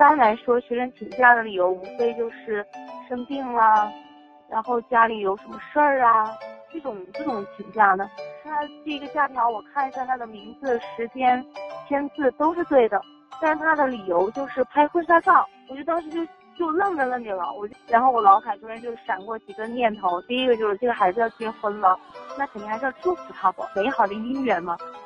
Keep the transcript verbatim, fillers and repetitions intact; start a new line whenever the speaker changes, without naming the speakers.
般来说，学生请假的理由无非就是生病啦，然后家里有什么事儿啊，这种这种请假的。他这个假条我看一下，他的名字、时间、签字都是对的，但是他的理由就是拍婚纱照，我就当时就就愣在那里了。我就然后我脑海中间就闪过几个念头，第一个就是这个孩子要结婚了，那肯定还是要祝福他吧，美好的姻缘嘛。